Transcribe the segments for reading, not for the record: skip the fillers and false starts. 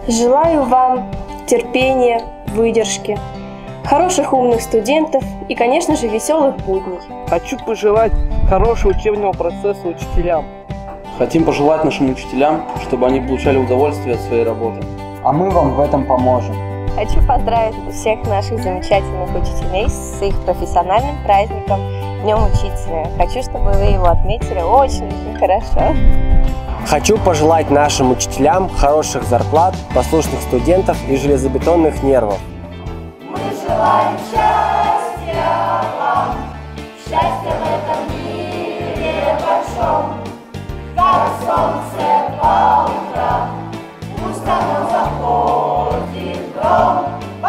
Желаю вам терпения, выдержки, хороших умных студентов и, конечно же, веселых будней. Хочу пожелать хорошего учебного процесса учителям. Хотим пожелать нашим учителям, чтобы они получали удовольствие от своей работы. А мы вам в этом поможем. Хочу поздравить всех наших замечательных учителей с их профессиональным праздником Днем Учителя. Хочу, чтобы вы его отметили очень-очень хорошо. Хочу пожелать нашим учителям хороших зарплат, послушных студентов и железобетонных нервов. Мы желаем счастья вам, счастья в этом мире большом, как солнце по утрам, пусть оно заходит в дом.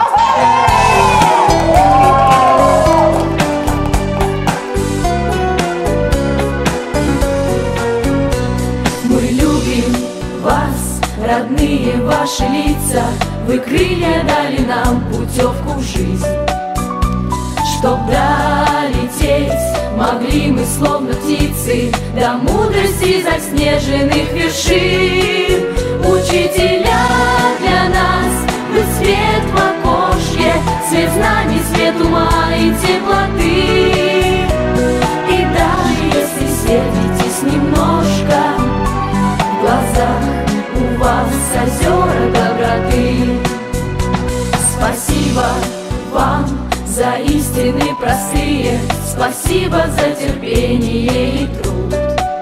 Мы любим вас, родные ваши лица, вы крылья дали нам, путевку в жизнь. Чтоб долететь могли мы, словно птицы, до мудрости заснеженных вершин. Учителя для нас, вы свет в окошке, свет знаний, свет ума и теплоты. И даже если сердитесь немножко, в глазах у вас озера доброты. Спасибо вам за истины простые, спасибо за терпение и труд.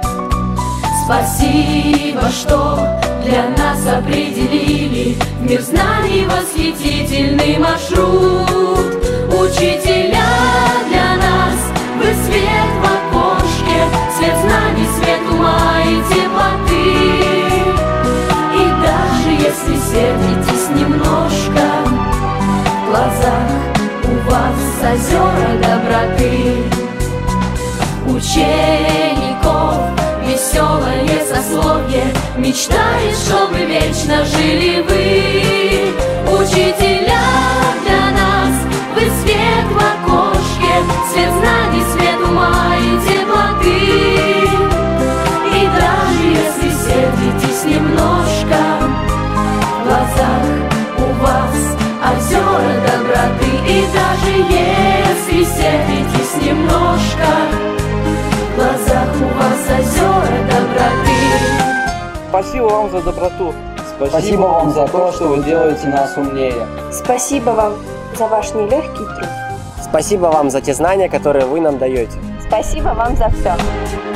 Спасибо, что для нас определили в мир знаний восхитительный маршрут. Учителя для нас, вы свет в окошке, свет знаний, свет ума и теплоты. И даже если сердитесь немножко, в глазах у вас озера доброты. Учеников веселое сословие мечтает, чтобы вечно жили вы. Учителя для нас, вы свет в окошке, свет знаний, свет ума и теплоты. И даже если сердитесь немножко, в глазах у вас озера доброты. И даже если сердитесь немножко, в глазах у вас озера доброты. Спасибо вам за доброту. Спасибо вам за то, что вы делаете нас умнее. Спасибо вам за ваш нелегкий труд. Спасибо вам за те знания, которые вы нам даете. Спасибо вам за все.